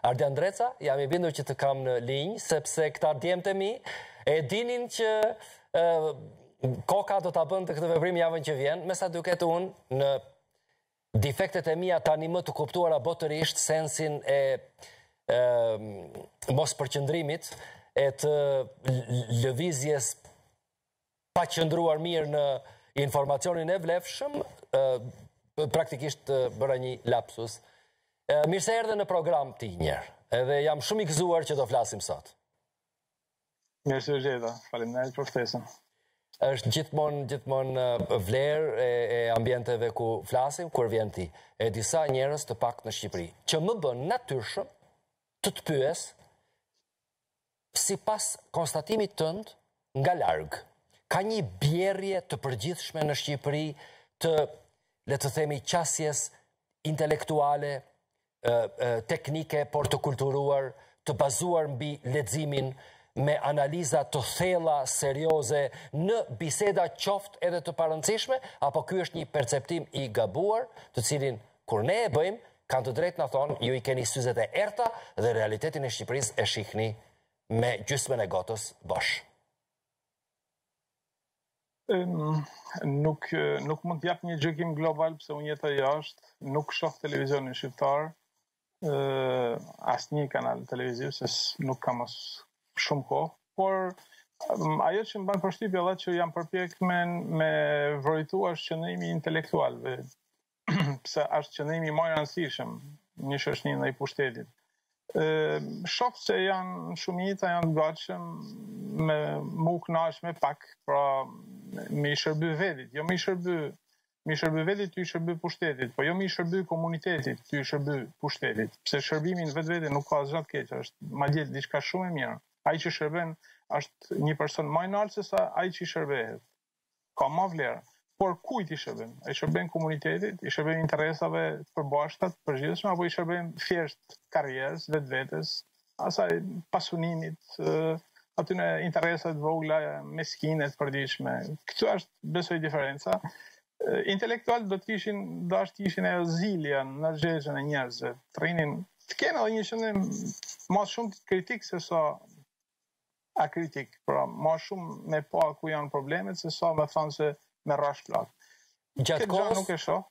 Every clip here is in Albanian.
Ardian Dreca, jam I bindur që të kam në linjë, sepse këta djemtë e mi e dinin që koka do të bënd të këtë veprim javën që vjen, me sa duket unë në defektet e mia tani më të kuptuara botërisht sensin e mos përqëndrimit e të lëvizjes pa qëndruar mirë në informacionin e vlefshëm, praktikisht bëra një lapsus. Mirë se erdhe në program ti njerë, edhe jam shumë I gëzuar që do flasim sot. Mirë se gjeta, faleminderit për ftesën. Është gjithmonë vlerë e ambienteve ku flasim, kur vjen ti, e disa njerëz të pak në Shqipëri, që më bën natyrshëm të të pyes, sipas konstatimit tënd nga larg. Ka një bjerrje të përgjithshme në Shqipëri të, le të themi, qasjes intelektuale, teknike, por të kulturuar, të bazuar mbi leximin, me analiza të thella, serioze, në biseda qoftë edhe të parëndësishme, apo ky është një perceptim I gabuar, të cilin, kur ne e bëjmë, kanë të drejtë në thonë, ju I keni syzet e erta dhe realitetin e Shqipërisë e shihni me gjysmën e gotës bosh. Nuk mund të jap një gjykim global pse unë jetoj jashtë, nuk shoh televizionin shqiptar, asnjë kanal televiziv, se nuk kam as shumë kohë, por ajo që më bën përshtypje edhe që jam përpjek me vërejtu është qëndrimi intelektualëve, pse është qëndrimi më I rëndësishëm një shoqëri ndaj pushtetit. Shoh se janë shumica janë gatshëm me mu kënaq me pak, pra me I shërby vetit, jo me I shërby vetit ty I shërby pushtetit, po jo me I shërby komunitetit ty I shërby pushtetit, pse shërbimin vetvete nuk ka asgjë të keq, është madje diçka shumë e mirë. Ai që shërben është një person më I lartë se sa ai që I shërbehet. Ka më vlerë. Por kujt I shërben? I shërben komunitetit, I shërben interesave të përbashkëta, të përgjithshme, apo I shërben thjesht karrierës, vetvetes, asaj pasunimit, atyne interesat vogla, meskine të përditshme. Kjo është, besoj, diferenca. Intelektual do të ishin e zilja në zgjedhjen e njerëzve, të rrinin, të kenë edhe një qëndrim më shumë kritik se sa akritik, pra më shumë me pa ku janë problemet se sa me thonë se me rash plak. Këtë gjë nuk e shoh.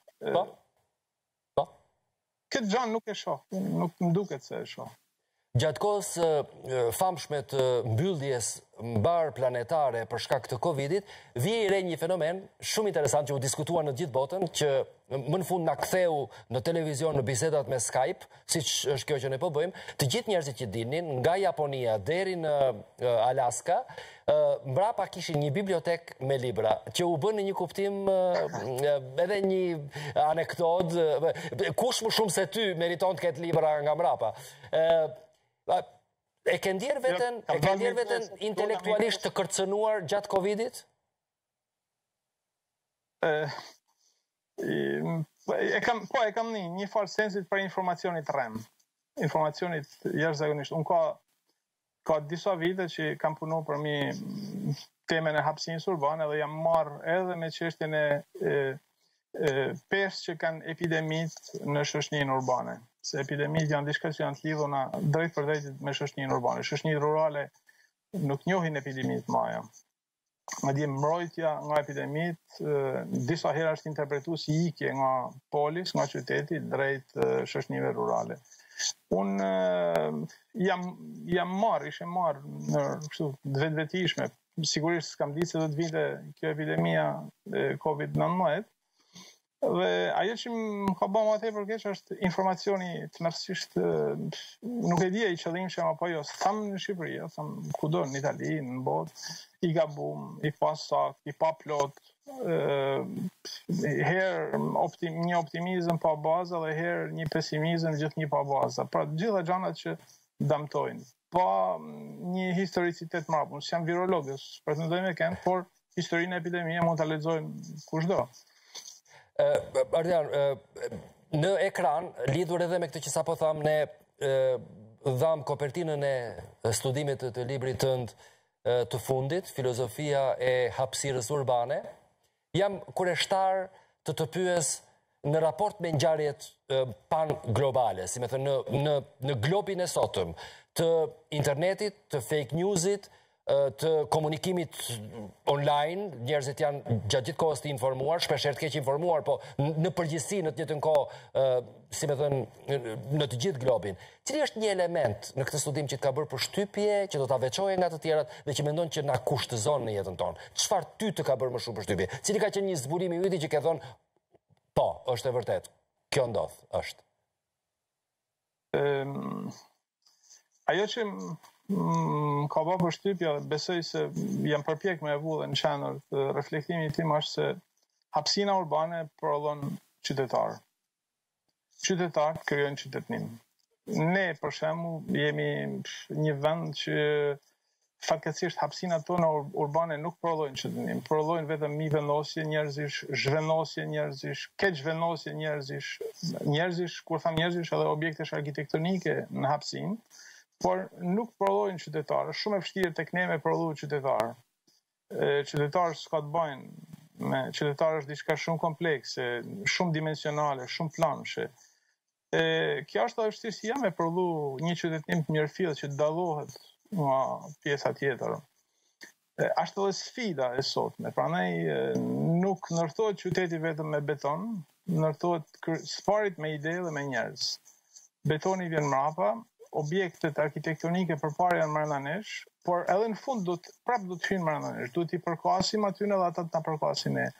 Këtë gjë nuk e shoh, nuk më duket se e shoh. Gjatë kohës famshme të mbylljes mbar planetare për shkak të Covidit, vije I re një fenomen shumë interesant që u diskutua në gjithë botën, që më në fund na ktheu në televizion në bisedat me Skype, siç është kjo që ne po bëjmë, të gjithë njerëzit që dinin, nga Japonia deri në Alaska, mbrapa kishin një bibliotek me libra, që u bën në një kuptim edhe një anekdot, kush më shumë se ty meriton të ketë libra nga mbrapa. E ke ndjerë veten intelektualisht të kërcënuar gjatë Covidit? E kam një farë sensit për informacionit rem. Informacionit jashtëzakonisht. Unë ka disa vite që kam punu për mi temen e hapësinës urbane dhe jam marrë edhe me çështjen e pesë që kanë epidemit në shoqërinë urbane. Se epidemit janë diçka që janë të lidhuna drejt për drejt me shoqërinë urbane. Shoqërinë rurale nuk njohin epidemit maja. Madje mbrojtja nga epidemit disa herë është interpretuar si ikje nga polis, nga qyteti drejt shoqërive rurale. Unë ishe marrë në kështu vetvetishme. Sigurisht s'kam ditë se do të vinte kjo epidemia COVID-19. Dhe ajo që më ka bërë më tepër keq është informacioni tmerrsisht, nuk e di ai qëllimshëm apo jo, tham në Shqipëri, tham kudo në Itali, në botë, I gabum, I pa sakt, I pa plot, herë një optimizëm pa bazë dhe herë një pesimizëm gjithnjë pa bazë. Pra gjitha gjanat që dëmtojnë, pa një historicitet mbrapa. Unë jam virolog, pretendoj me kënd, por historinë e epidemisë mund ta lexojnë kushdo. Ardian, në ekran, lidhur edhe me këtë që sapo tham, ne dham kopertinën e studimit të librit tënd të fundit, Filozofia e hapësirës urbane. Jam kureshtar të pyes në raport me ngjarjet pan-globale, si me thënë në globin e sotëm, të internetit, të fake newsit, të komunikimit online, njerëzit janë gjatë gjithë kohës të informuar, shpesher të keq informuar, po në përgjithësi në të njëjtën kohë, si me thënë, në të gjithë globin. Cili është një element në këtë studim që të ka bërë përshtypje, që do ta veçojë nga të tjerat dhe që mendon që na kushtëzon në jetën tonë? Çfarë ty të ka bërë më shumë përshtypje? Cili ka qenë një zbulim i yti që ke thonë, po, është e vërtet, kjo ndodh, është? Ajo që ka bërë përshtypje, besoj se jam përpjek me e vullë në qenër të reflektimi tim është se hapësina urbane përollon qytetarë. Qytetarë krijojnë qytetnim. Ne, për shembull, jemi një vend që fatkeqësisht hapësinat tona urbane nuk përollojnë qytetnim, përollojnë vetëm mivendosje njerëzish, zhvendosje njerëzish, keqvendosje njerëzish, kur tham njerëzish edhe objektesh arkitektonike në hapësinë, por nuk përollojnë qytetarë. Shumë e vështirë tek ne me përollu qytetarë. Qytetarë s'ka të bëjnë me qytetarë është diçka shumë komplekse, shumë dimensionale, shumë planëshe. Kjo është edhe vështirësia me përollu një qytetnim të mirëfill që dallohet nga pjesa tjetër. Është edhe sfida e sotme. Prandaj nuk ndërtohet qyteti vetëm me beton, ndërtohet sparit me ide dhe me njerëz. Betoni vjen mbrapa, objektet arkitektonike përpara janë marrë nesh, por edhe në fund prapë do të hyjnë marrë nesh. Duhet i përkasim aty edhe ata të na përkasin ne.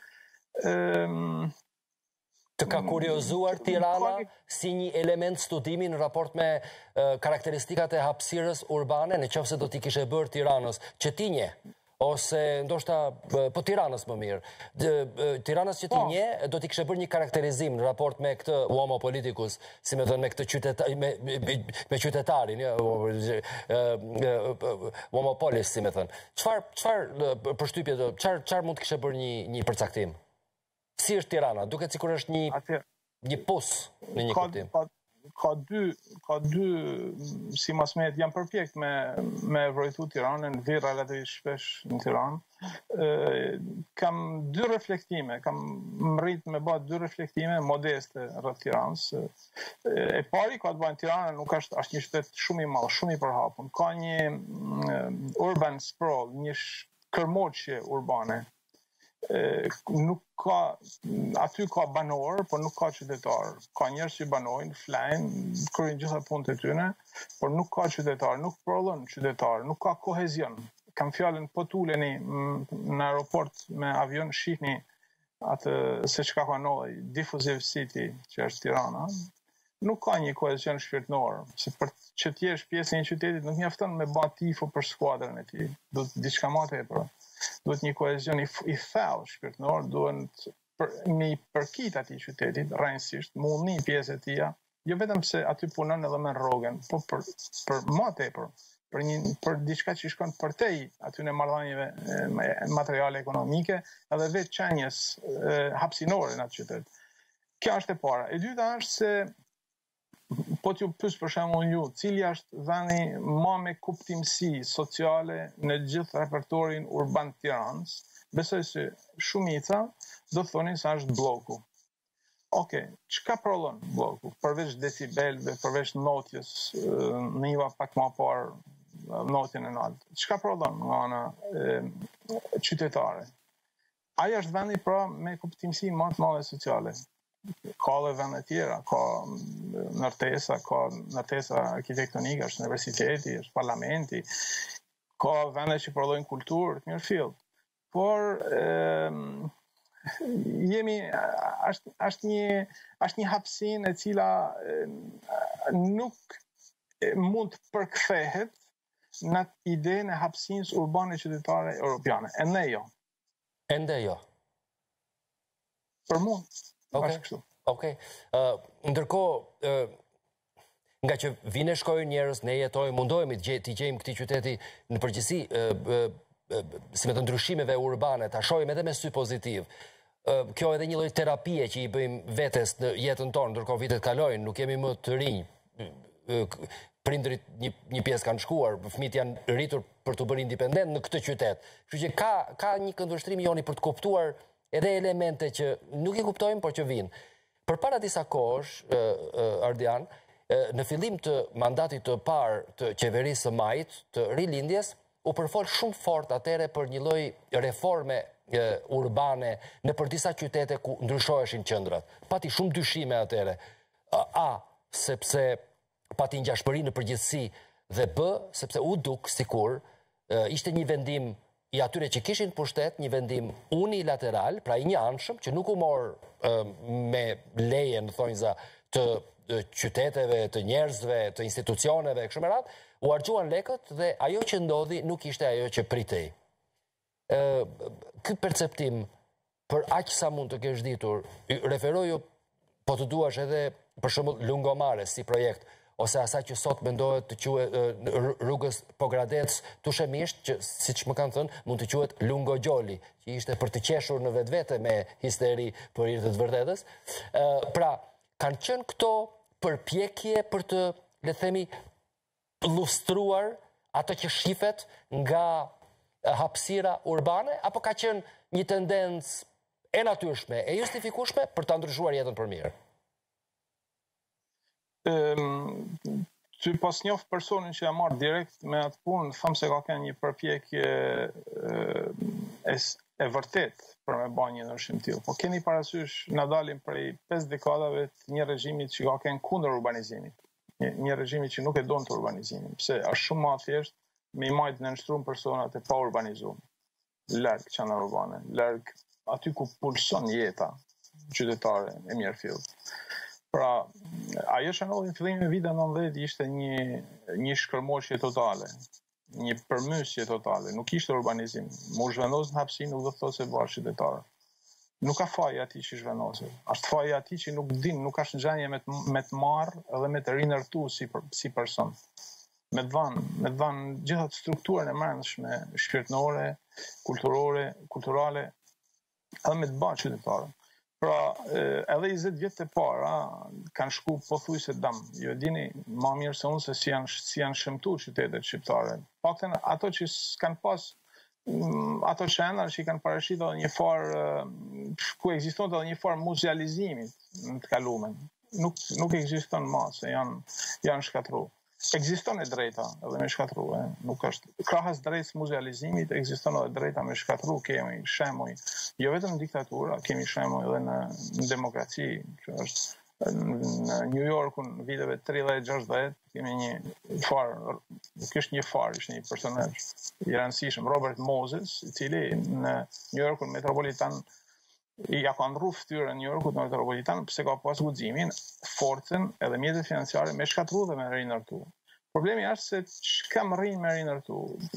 Të ka kuriozuar Tirana si një element studimi në raport me karakteristikat e hapësirës urbane, nëse do t'i kishe bërë Tiranës, që ti nje, ose ndoshta po Tiranës më mirë. Tiranës që ti nje, do t'i kishe bërë një karakterizim në raport me këtë uomo politicus, si me thënë me këtë me qytetarin, uomo polis, si me thënë. Çfarë përshtypje do, çfarë mund të kishe bërë një përcaktim? Si është Tirana? Duket sikur është një pus në një kuptim. Ka dy si masmet, jam përpjekt me vrojtu Tiranën, vi relativisht shpesh në Tiranë. Kam dy reflektime, kam mrit me bë dy reflektime modeste rreth Tiranës. E pari ka të bëjë Tirana nuk është një qytet shumë i madh, shumë i përhapur. Ka një urban sprawl, një kërmoqje urbane. Nuk ka, aty ka banor, por nuk ka qytetar. Ka njerëz që banojnë, flajnë, kryejnë gjitha punët e tyre, por nuk ka qytetar, nuk përollon qytetar, nuk ka kohezion. Kam fjalën po tuleni në aeroport me avion, shihni atë se çka ka ndodhur, diffusive city që është Tirana. Nuk ka një kohezion shpirtëror, se për që të jesh pjesë e një qyteti nuk mjafton me bë tifo për skuadrën e tij. Duhet diçka më tepër. Duhet një kohezion i thellë shpirtëror, duhet me përkit atij qytetit rrënjësisht, mundi pjesë e tij, jo vetëm se aty punon edhe me rrogën, po për më tepër, për diçka që shkon përtej aty në marrëdhënieve materiale ekonomike, edhe vetë çënjes hapësinore në atë qytet. Kjo është e para. E dyta është se po t'ju pyes për shembull ju, cili është vendi më me kuptimsi sociale në gjithë repertorin urban të Tiranës, besoj se shumica do thonin se është bloku. Okej, çka përollon bloku? Përveç decibelëve, përveç notjes, niva pak më parë, notjen e lartë. Çka përollon nga ana qytetare? Ai është vendi pra me kuptimsi më të madhe sociale. Ka dhe vende tjera, ka ndërtesa arkitektonike, është universiteti, është parlamenti, ka vende që përollojnë kulturë, të mirëfill. Por është një hapësinë e cila nuk mund të përkthehet në idenë e hapësinës urbane qytetare europiane. Ende jo. Ende jo. Për mund. Okej. Ndërkohë, nga që vinë e shkojnë njerëz, ne jetojmë, mundohemi t'i gjejmë këtij qyteti në përgjithësi, si me të ndryshimeve urbane, ta shohim edhe me sy pozitiv. Kjo edhe një lloj terapie që i bëjmë vetes në jetën tonë, ndërkohë vitet kalojnë, nuk jemi më të rinj. Prindrit një pjesë kanë shkuar, fëmijët janë rritur për të bërë independent në këtë qytet. Kështu që ka një këndvështrim joni për të kuptuar edhe elemente që nuk i kuptojmë, por që vinë. Përpara disa kohësh, Ardian, në fillim të mandatit të parë të qeverisë së Majit, të rilindjes, u përfol shumë fort atere për një lloj reforme urbane në për disa qytete ku ndryshoheshin qendrat. Pati shumë dyshime atere. Sepse pati ngjashmëri në përgjithësi dhe sepse u duk sikur ishte një vendim i atyre që kishin pushtet, një vendim unilateral, pra i një anshëm, që nuk u morë me leje, në thonjza, të qyteteve, të njerëzve, të institucioneve, kështu me radhë, u harxhuan lekët dhe ajo që ndodhi nuk ishte ajo që pritej. Ky perceptim, për aq sa mund të kesh ditur, referoju, po të duash edhe për shembull Lungomare si projekt, ose asaj që sot mendohet të quhet rrugës Pogradec Tushemisht, që siç më kanë thënë, mund të quhet Lungogjoli, që ishte për të qeshur në vetvete me histeri për hir të vërtetës. Pra, kanë qenë këto përpjekje për të, le të themi, lustruar ato që shifet nga hapësira urbane, apo ka qenë një tendencë e natyrshme, e justifikueshme për ta ndryshuar jetën për mirë? Që pas njoft personin që ja marrë direkt me atë punë, thëmë se ka kënë një përpjekje e vërtet për me ba një ndryshim tillë. Po keni parasysh na dalim prej 5 dekadave të një regjimit që ka kënë kundër urbanizimit. Një regjimit që nuk e donë të urbanizimin. Pse është shumë ma thjesht me i majtë në nështrum personat e pa urbanizuar. Larg qendra urbane, larg aty ku pulson jeta qytetare e mirë fill. Pra, ajo që ndodhi në fillimin e vitit 90 ishte një shkërmoshje totale, një përmysje totale, nuk ishte urbanizim. Mu zhvendos në hapësi nuk do të thotë se bashkë qytetarë. Nuk ka faji ati që zhvendoset. Ashtë faji ati që nuk din, nuk ka shëngjanje me të marrë dhe me të rinërtu si person. Me të dhanë gjithat strukturën e mërëndshme, shpirtënore, kulturale, edhe me të bashkë qytetarë. Pra, edhe 20 vjetë të para kanë shku pothuajse dam. Jo dini ma mirë se unë se si janë shëmtu qytetet shqiptare. Paktën ato që s'kanë pas, ato qendra që i kanë parashit edhe një farë, ku ekziston edhe një farë muzealizimit në të kalumen. Nuk ekziston ma, se janë shkatru. Ekziston e drejta edhe me shkatru. Nuk është krahas drejtës muzealizimit, ekziston edhe drejta me shkatru. Kemi shemuj, jo vetëm në diktatura, kemi shemuj edhe në demokraci, që është në New Yorku në viteve 30-60, kemi një farë, nuk është një farë, është një personazh i rëndësishëm, Robert Moses, i cili në New Yorku metropolitan ja ka ndru fytyrën New Yorkut në metropolitan, pse ka pas guximin, forcën edhe mjetet financiare me shkatru dhe me rinërtu. Problemi është se çka më rrin me rinërtu.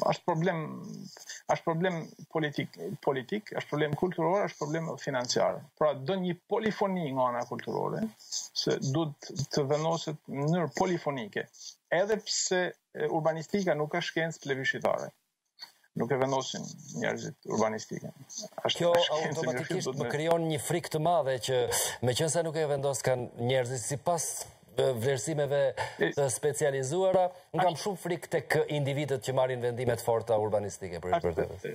Është problem politik, është problem kulturor, është problem financiar. Pra do një polifoni nga ana kulturore, se duhet të vendoset në mënyrë polifonike. Edhe pse urbanistika nuk është shkencë plebiscitare. Nuk e vendosin njerëzit urbanistike. Kjo automatikisht më krijon një frikë të madhe që meqense nuk e vendoskan njerëzit sipas vlerësimeve të specializuara, unë kam shumë frikë tek individët që marrin vendime të forta urbanistike për vërtetë.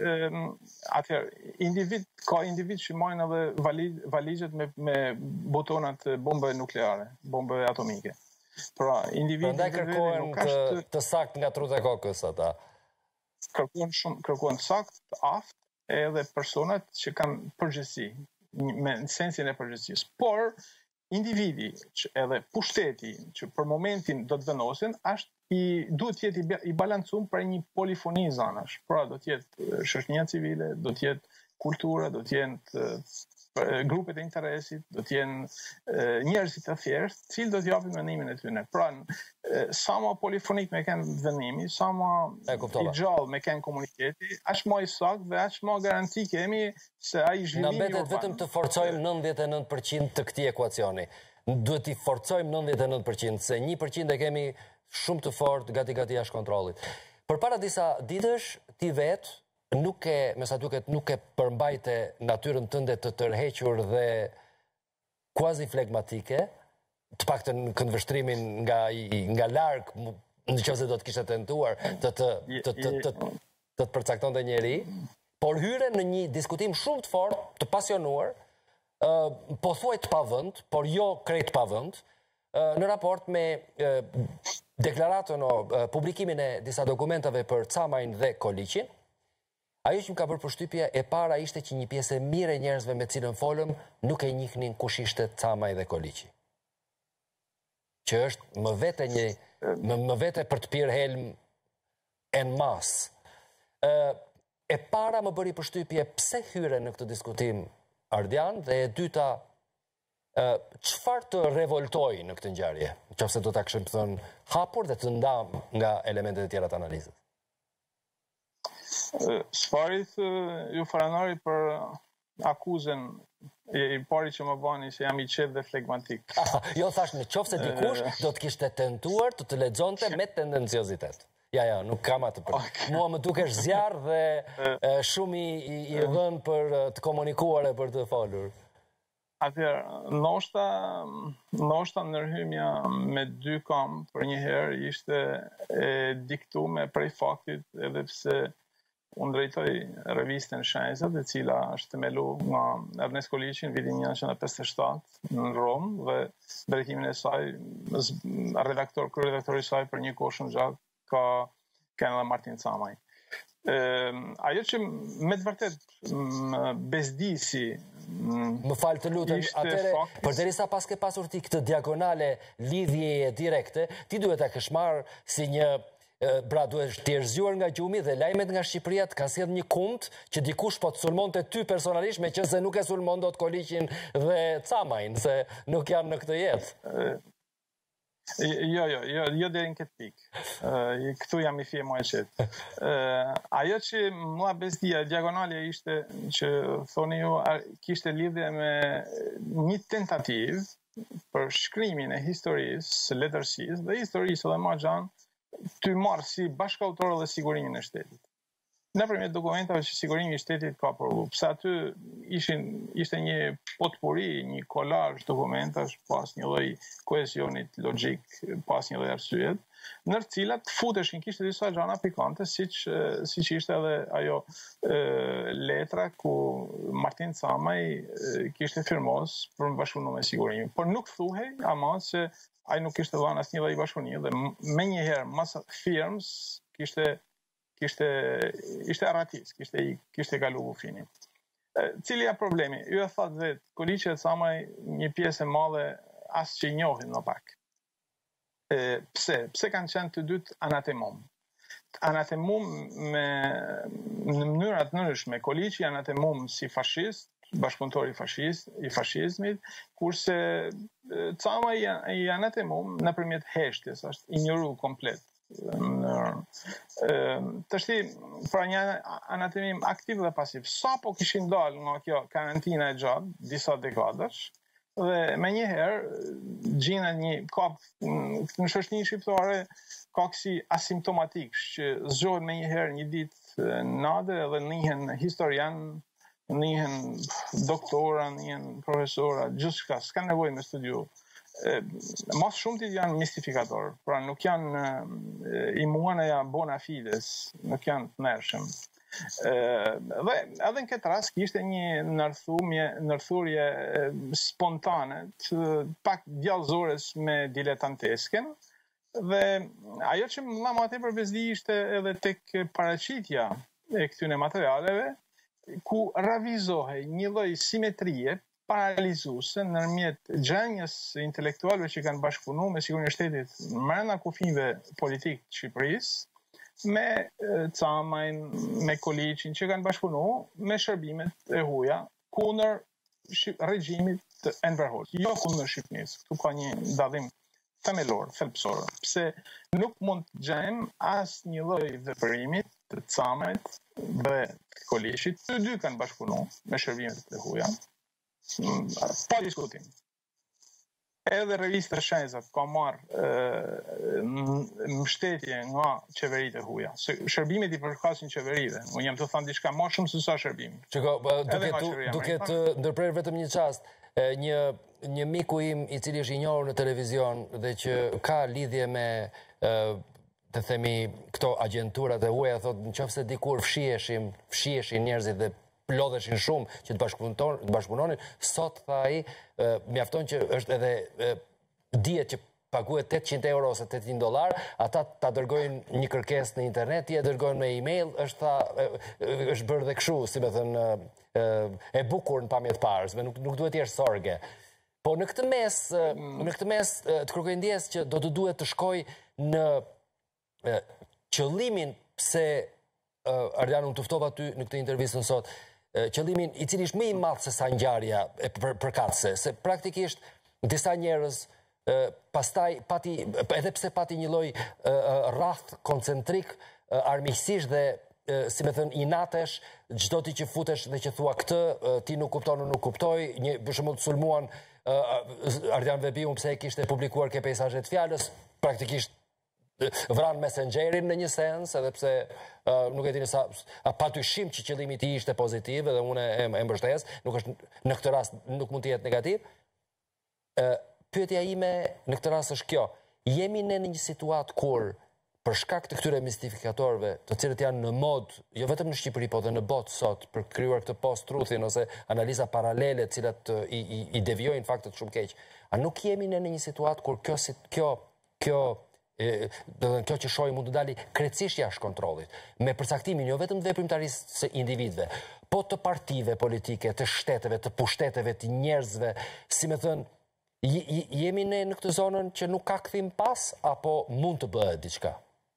Atëherë, ka individ që marrin edhe valigjet me botonat bombe nukleare, bombe atomike. Pra, individët prandaj kërkohen të saktë nga truta e kokës ata. Kërkohen sakt, aft, edhe personat që kanë përgjegjësi, në sensin e përgjegjësisë. Por, individi edhe pushteti që për momentin do të vendosen, duhet të jetë i balancuar për një polifoni zanash. Pra, do të jetë shoqënia civile, do të jetë kultura, do të jetë grupet e interesit, do të jenë njerëzit të thjeshtë, cilë do të japin vendimin e tyre. Pra, sa më polifonik me kanë vendimi, sa më i gjallë me kanë komuniketi, aq më i saktë dhe aq më garanti kemi se ai zhvillimi urban. Na mbetet vetëm të forcojmë 99% të këtij ekuacioni. Duhet i forcojmë 99%, se 1% e kemi shumë të fortë gati jashtë kontrollit. Përpara disa ditësh, ti vetë me sa duket nuk e përmbajte natyrën tënde të tërhequr dhe kuazi flegmatike, të paktën në këndvështrimin nga larg, nëse do të kishe tentuar të të përcaktonte njëri, por hyre në një diskutim shumë të fortë, të pasionuar, po thuaj të pavënd, por jo krejt pavënd, në raport me deklaratën o publikimin e disa dokumentave për Camajn dhe Koliqin. Ajo që më ka bërë përshtypja e para ishte që një pjesë e mire njerëzve me cilën folëm nuk e njihnin kush ishte Camaj dhe Koliqi. Që është më vete për të pirë helm en mas. E para më bëri përshtypje pse hyre në këtë diskutim Ardian, dhe e dyta çfarë të revoltoi në këtë ngjarje, nëse do ta kishim thënë hapur dhe të ndam nga elementet e tjera të analizës. Sfarit ju faranori për akuzën i pari që më bani se jam i qetë dhe flegmatik. Jo, thash, në qoftë se dikush do të kishte tentuar të lexonte me tendenciozitet. Ja, nuk kam atë për. Mua më dukesh zjarr dhe shumë i vënë për të komunikuar e për të folur. Atëherë, ndoshta ndërhyrja me dy kam për një herë ishte e diktuar prej faktit edhe pse unë drejtoj revistën Shajzat, e cila është themeluar nga Ernest Koliqi në vitin 1957 në Rom, dhe drejtimin e saj, kryeredaktori i saj për një kohë shumë gjatë ka edhe Martin Camaj. Ajo që me të vërtet bezdisi më falë të lutem, atëre, përderisa pas ke pasur ti këtë diagonale lidhjeje direkte, ti duhet ta kesh marrë si një duhet të erzjuar nga gjumi dhe lajmet nga Shqipëria të kanë sjellë një kumët që dikush po të sulmonte ty personalisht, meqense nuk e sulmon dot Koliqin dhe Camajn, se nuk janë në këtë jetë. Jo deri në këtë pikë. Këtu jam i fije më e qetë. Ajo që mua besdia, diagonale ishte që thoni ju, kishte lidhje me një tentativë për shkrimin e historisë, letërsisë dhe historisë dhe ma gjanë të marrë si bashkautor dhe sigurimin e shtetit. Nëpërmjet dokumentave që sigurimi i shtetit ka përvu. Pse aty ishte një potpuri, një kolazh dokumentash pas një lloj kohesionit logjik, pas një lloj arsyet, në të cilat futeshin, kishte disa gjëra pikante, siç ishte edhe ajo letra ku Martin Camaj kishte firmos për bashkëpunim me sigurimin. Por nuk thuhej ama se ai nuk kishte dhënë asnjë lloj bashkëpunimi dhe menjëherë mas firmës ishte arratis, kishte kalu kufinin. Cili ja problemi? Ju e thatë vetë, Koliqi e Camaj një pjesë e madhe as që i njohin në pak. Pse kanë qenë të dytë anatemum? Anatemum në mënyrat ndryshme. Koliqi anatemum si fashist, bashkëpunëtor i fashizmit, kurse Camaj i anatemum nëpërmjet heshtjes, është injoru komplet. Të shti, pra një anatemim aktiv dhe pasiv. Sa po kishin dalë nga kjo karantina e gjatë, disa dekadash, dhe me njëherë gjinë një kap në shoqërinë shqiptare ka kësi asimptomatik, që zgjohet me njëherë një ditë nade dhe njihen historian, njihen doktora, njihen profesora, gjithçka, s'ka nevojë me studiu. Mas shumë të janë mistifikator, pra nuk janë imuaneja bona fides, nuk janë të mërshëm. Dhe edhe në këtë rast kishte një nërthurje spontane, pak djallëzores me diletantesken, dhe ajo që më ma tepër bezdi ishte edhe tek paraqitja e këtyne materialeve, ku ravizohej një lloj simetrie paralizuese ndërmjet gjenjes intelektualëve që kanë bashkëpunuar me sigurinë e shtetit brenda kufive politik të Shqipërisë, me Camajn, me Koliqin, që kanë bashkëpunuar me shërbimet e huaja kundër regjimit të Enver Hoxhës, jo kundër Shqipërisë. Këtu ka një dallim themelor, thelbësor, pse nuk mund të gjejmë asnjë lloj veprimi të Camajt dhe Koliqit. Të dy kanë bashkëpunuar me shërbimet e huaja. Pa diskutim. Edhe revista Shajzat ka marrë mbështetje nga qeveritë e huaja. Shërbimet i përkasin qeverive. Unë jam të thënë diçka më shumë se sa shërbimi. Duke të ndërprerë vetëm një çast, një miku im i cili është i njohur në televizion dhe që ka lidhje me të themi këto agjenturat e huaja, thotë nëse dikur fshiheshin njerëzit dhe lodheshin shumë që të bashkëpunonin, sot tha ai, mjafton që është edhe dihet që paguhet 800 euro ose $800, ata ta dërgojnë një kërkesë në internet, ti e dërgojnë me email, është bërë dhe kështu, si me thënë, e bukur në pamjet parës, nuk duhet të jesh sorge. Po në këtë mes të kërkoj ndjes që do të duhet të shkoj në qëllimin pse Ardian unë tuftova ty në këtë intervistën sot, qëllimin i cili është më i madh se sa ngjarja e përkatëse, se praktikisht disa njerëz pastaj edhe pse pati një lloj rrath koncentrik armiqësisht dhe si me thënë inatesh, çdo ti që futesh dhe që thua këtë, ti nuk kupton, nuk kuptoj, për shembull të sulmuan Ardian Vebiun pse e kishte publikuar ke pejsazhet fjalës, praktikisht vran Messengerin në një sens, edhe pse nuk e dini sa patyshim që qëllimi i tij ishte pozitiv dhe unë e mbështes, nuk është në këtë rast nuk mund të jetë negativ. Pyetja ime në këtë rast është kjo: jemi ne në një situatë kur për shkak të këtyre mistifikatorëve, të cilët janë në mod, jo vetëm në Shqipëri, po dhe në botë sot, për krijuar këtë post-truthin ose analiza paralele, të cilat i devijojnë faktet shumë keq, a nuk jemi ne në një situatë kur kjo që shohim mund të dali krejtësisht jashtë kontrollit, me përcaktimin jo vetëm të veprimtarisë së individëve, po të partive politike, të shteteve, të pushteteve, të njerëzve, si me thënë, jemi ne në këtë zonën që nuk ka kthim pas, apo mund të bëhet diçka?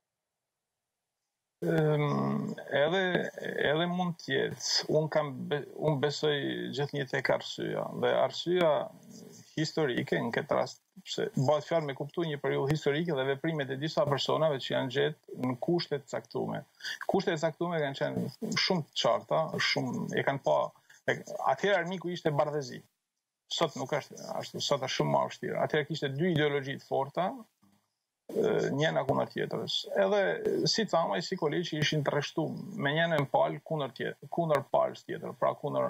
Edhe mund të jetë. Unë besoj gjithnjë tek arsyeja. Dhe arsyeja historike në këtë rast, se bëhet fjalë me kuptu një periudhë historike dhe veprimet e disa personave që janë gjetë në kushtet caktume. Kushtet caktume kanë qenë shumë të qarta, e kanë pa. Atëherë armiku ishte bardhëzi. Sot nuk është ashtu, sot është shumë më vështirë. Atëherë kishte dy ideologji të forta, njëna kundër tjetrës. Edhe si Camaj, si Koliçi ishin të rreshtuar me njënën palë kundër palës tjetër, pra kundër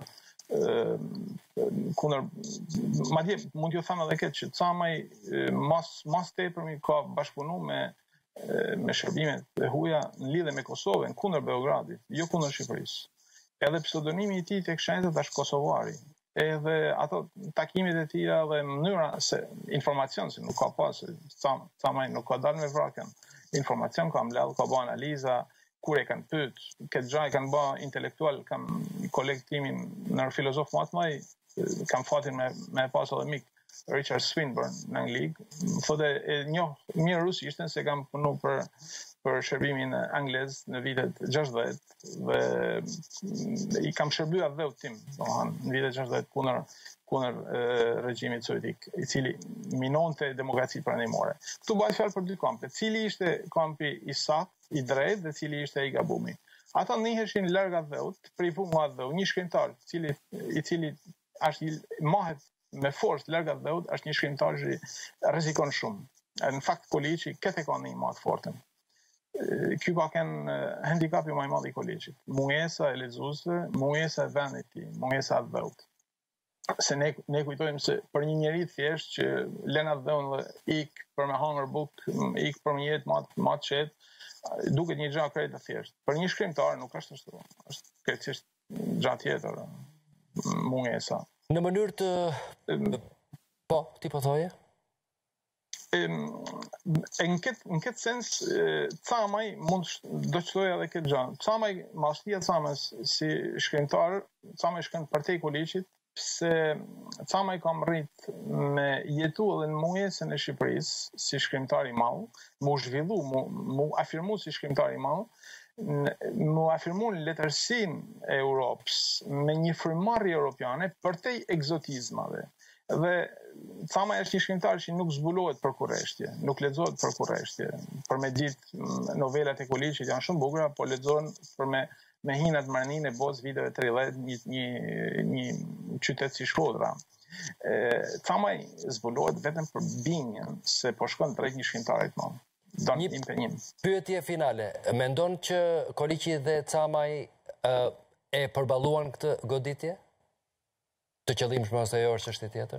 madje mund t'ju them edhe këtë që Camaj mas tepërmi ka bashkëpunuar me shërbimet e huaja në lidhje me Kosovën, kundër Beogradit, jo kundër Shqipërisë. Edhe pseudonimi i tij tek shenjtat është Kosovari. Edhe ato takimet e tija dhe mënyra se informacion se nuk ka pas, Camaj nuk ka dalë me vrakën, informacion ka mbledh, ka bë analiza, kur e kanë pyet, këtë gjë e kanë bë intelektual, kanë kolektimin në filozof më të mëdhenj, kanë fatin me pas edhe mik Richard Swinburne në Angli, thotë e njoh mirë rusishtën se kam punu për shërbimin anglez në vitet 60 dhe i kam shërbyar dhe tim, në vitet 60 kundër regjimit sovjetik, i cili minonte demokracitë perëndimore. Këtu bëhet fjalë për dy kampe. Cili ishte kampi i saktë, i drejtë dhe cili ishte i gabumi. Ata nhiheshin larg atë privu nga atë, një shkrimtar i cili mahet me forcë larg atë, është një shkrimtar që rrezikon shumë. Në fakt Koliçi këtë ka një më të fortën. Ky ka kënë handicapi më i madh i Koliçit. Mungesa e lexuesve, mungesa e vendit të tij, mungesa e dhëut. Se ne kujtojmë se për një njeri thjesht që lën atë dhëun dhe ik për me hangër buk, ik për një jetë më të qetë, duket një gjë krejt e thjesht. Për një shkrimtar nuk është ashtu. Është krejtësisht gjë tjetër, mungesa. Në mënyrë të... Po, ti po thoje? Në këtë sens, Camaj do të thoja edhe këtë gjë. Camaj, mashtia Camaj si shkrimtar, Camaj shkon për te Koliçit, se Camaj ka rrit me jetu edhe në mungesën e Shqipërisë si shkrimtar i madh, mu zhvillu, mu afirmu si shkrimtar i madh, mu afirmu në letërsinë e Europës me një frymëmarrje europiane për te egzotizmave. Dhe Camaj është një shkrimtar që nuk zbulohet për kurreshtje, nuk lexohet për kurreshtje. Për me ditë novelat e Koliçit janë shumë bukura, po lexohen për me hinat marrnin e botës viteve 30, një qytet si Shkodra. Camaj zbulohet vetëm për bindjen se po shkon drejt një shkrimtari të madh. Një pyetje finale. Mendon që Koliçi dhe Camaj e përballuan këtë goditje? Të qëllimshme ose jo është çështje tjetër?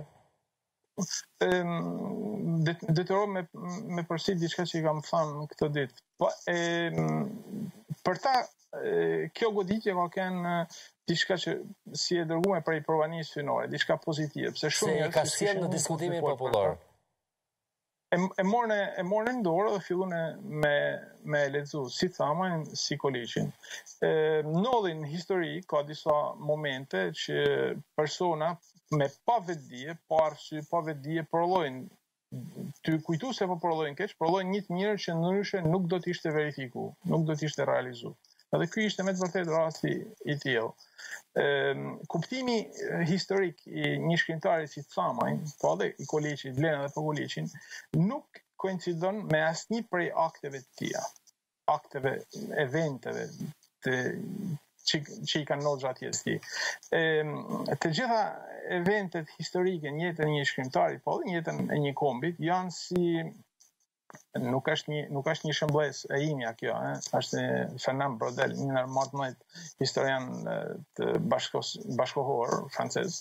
Detyrohem me përsit diçka që i kam thënë këtë ditë. Po Për ta, kjo goditje ka kënë diçka që si e dërguar prej provanisë fynore, diçka pozitive, pse shumë njerëz ka sjellë në diskutimin popullor. E morën në dorë dhe fillun me lexu, si thamën, si Koliçin. Ndodhin në histori, ka disa momente që persona me pa vetdije, pa arsye, pa vetdije, porollojnë ty kujtu se po porollojnë keq, porollojnë një të mirë që ndryshe nuk do të ishte verifiku, nuk do të ishte realizu. Edhe ky ishte me të vërtetë rasti i tillë. Kuptimi historik i një shkrimtari si Camaj, po edhe i Koliçit, vlen edhe për Koliçin, nuk koincidon me asnjë prej akteve të tija, akteve, eventeve që i kanë ndodhur gjatë jetës tij. Të gjitha eventet historike në jetën e një shkrimtari, po edhe në jetën e një kombit, janë si nuk është një shembull e imja kjo, është Fernand Braudel, një nga më të mëdhenj historian të bashkohor francez.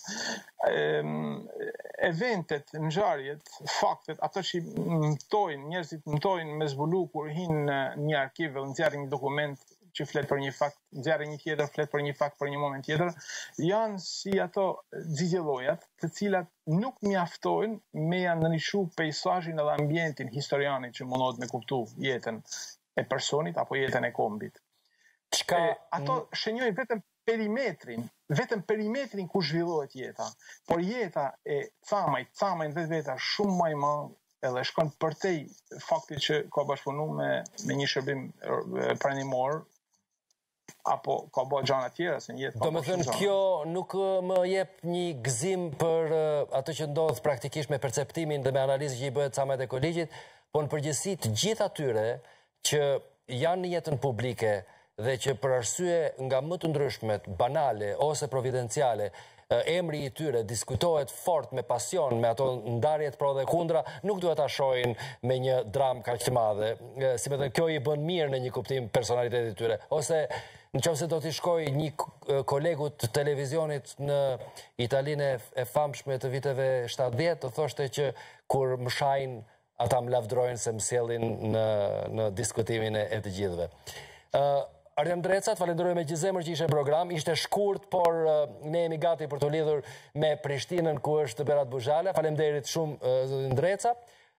Eventet, ngjarjet, faktet, ato që mëtojnë, njerëzit mëtojnë me zbulu kur hinë në një arkiv dhe nxjerrin një dokument që flet për një fakt, nxjerrin një tjetër, flet për një fakt për një moment tjetër, janë si ato xixellojat, të cilat nuk mjaftojnë me ja ndryshu peizazhin edhe ambientin historianit që mundohet me kuptu jetën e personit apo jetën e kombit. Ato shenjojnë vetëm perimetrin ku zhvillohet jeta, por jeta e Camajt vetveta shumë më e madhe edhe shkon përtej faktit që ka bashkëpunu me një shërbim pranimor apo ka bërë gjëra tjera se një jetë. Do të thënë kjo nuk më jep një gëzim për atë që ndodh praktikisht me perceptimin dhe me analizën që i bëhet Camajt e Koliçit, por në përgjithësi të gjithë atyre që janë në jetën publike dhe që për arsye nga më të ndryshmet, banale ose providenciale, emri i tyre diskutohet fort me pasion, me ato ndarjet pro dhe kundra, nuk duhet ta shohin me një dram kaq të madhe. Si më thënë, kjo i bën mirë në një kuptim personalitetit tyre. Ose nëse do t'i shkoj një kolegu të televizionit në Italinë e famshme të viteve 70, të thoshte që kur më shajnë, ata më lavdrojnë se më sjellin në diskutimin e të gjithëve. Artem Dreca, të falenderoj me gjithë zemër që ishe program. Ishte shkurt, por ne jemi gati për të lidhur me Prishtinën ku është Berat Buzhala. Faleminderit shumë, Dreca.